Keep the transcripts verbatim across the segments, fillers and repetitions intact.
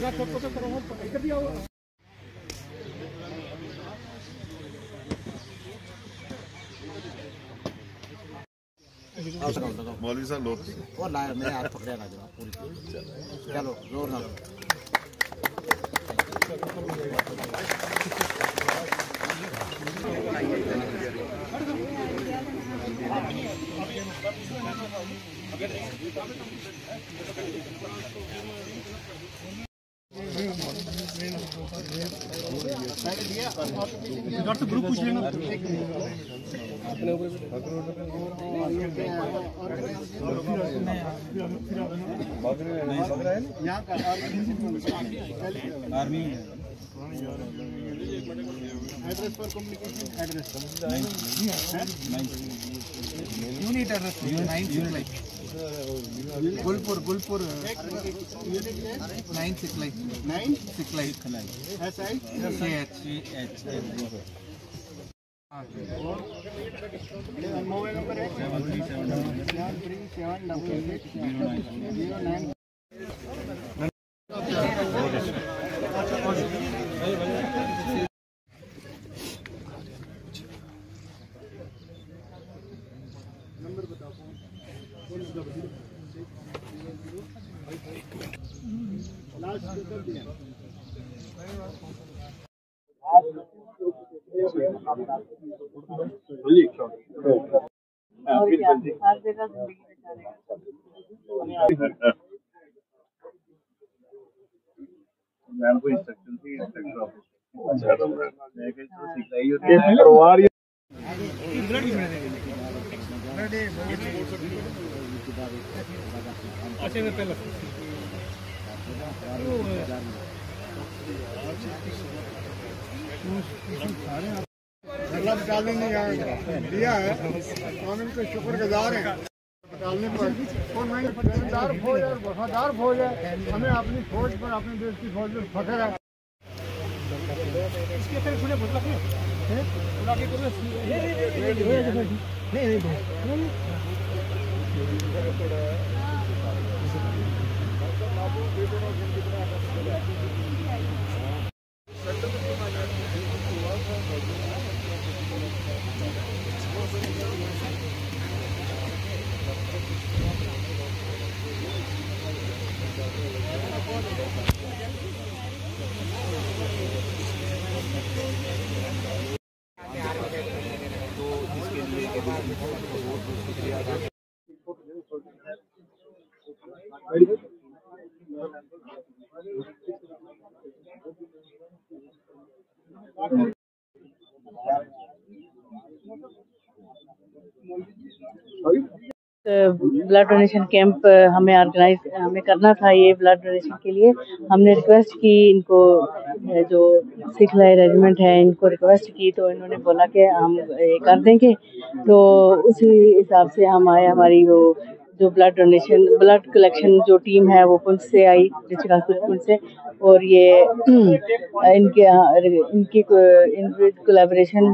मौलवी साहब लो वो लाया मेरे हाथ पकड़े ना जरा पूरी चलो जोर ना ग्रुप पूछ लेना army address for communication address unit address nine Gulpur Gulpur nine six life nine six life S I H H mobile number है seven three seven three seven double six zero nine number बताओ last कर दिया हर जगह जिंदगी ma'am को instruction थी instructor परिवार अच्छा मैं पहले अल्लाह बचाने ने दिया है हम इनके शुक्रगुजार हैं बचाने पर और मैं फौजदार फौज और वफादार फौज है हमें अपनी फौज पर अपने देश की फौज पर फख्र है। इसके फिर थोड़े बहुत लगे हैं उड़ा के करो नहीं नहीं ब्लड डोनेशन कैंप हमें ऑर्गेनाइज हमें करना था। ये ब्लड डोनेशन के लिए हमने रिक्वेस्ट की इनको, जो सिख लाई रेजिमेंट है इनको रिक्वेस्ट की तो इन्होंने बोला कि हम ये कर देंगे। तो उसी हिसाब से हम आए। हमारी वो जो ब्लड डोनेशन ब्लड कलेक्शन जो टीम है वो पुंछ से आई, डिस्ट्रिक्ट हॉस्पिटल पुंछ से, और ये इनके इनकी in collaboration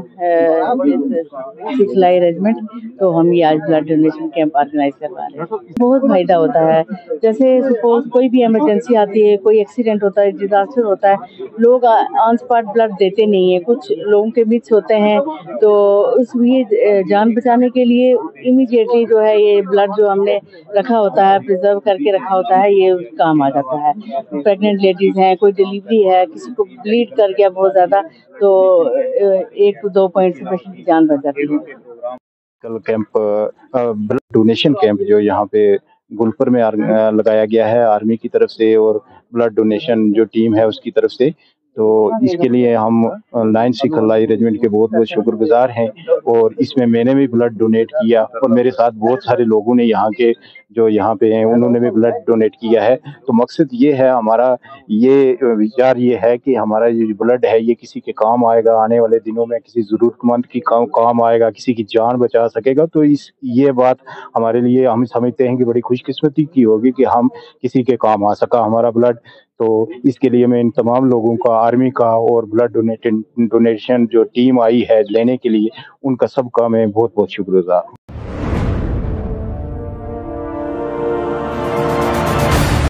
Sikh light regiment, तो हम ये आज ब्लड डोनेशन कैंप ऑर्गेनाइज करवा रहे हैं। बहुत फायदा होता है। जैसे सपोज कोई भी इमरजेंसी आती है, कोई एक्सीडेंट होता है, डिजास्टर होता है, लोग ऑन स्पॉट ब्लड देते नहीं है, कुछ लोगों के मिस होते हैं। तो उस ये जान बचाने के लिए इमीडिएटली जो है ये ब्लड जो हमने रखा होता है, प्रिजर्व करके रखा होता है, ये काम आ जाता है। प्रेग्नेंट लेडीज हैं, कोई डिलीवरी है, किसी को ब्लीड कर गया बहुत ज्यादा, तो एक दो पॉइंट से पेशेंट की जान बच जाती है। कल कैंप ब्लड डोनेशन कैंप जो यहाँ पे गुलपुर में लगाया गया है आर्मी की तरफ से और ब्लड डोनेशन जो टीम है उसकी तरफ से, तो इसके लिए हम नाइन सिख लाई रेजिमेंट के बहुत बहुत शुक्रगुजार हैं। और इसमें मैंने भी ब्लड डोनेट किया और मेरे साथ बहुत सारे लोगों ने यहाँ के जो यहाँ पे हैं उन्होंने भी ब्लड डोनेट किया है। तो मकसद ये है, हमारा ये विचार ये है कि हमारा ये ब्लड है ये किसी के काम आएगा, आने वाले दिनों में किसी ज़रूरतमंद की काम काम आएगा, किसी की जान बचा सकेगा। तो इस ये बात हमारे लिए, हम समझते हैं कि बड़ी खुशकिस्मती की होगी कि हम किसी के काम आ सका हमारा ब्लड। तो इसके लिए मैं इन तमाम लोगों का, आर्मी का और ब्लड डोनेट डोनेशन जो टीम आई है लेने के लिए, उनका सबका मैं बहुत बहुत शुक्रगुजार हूँ।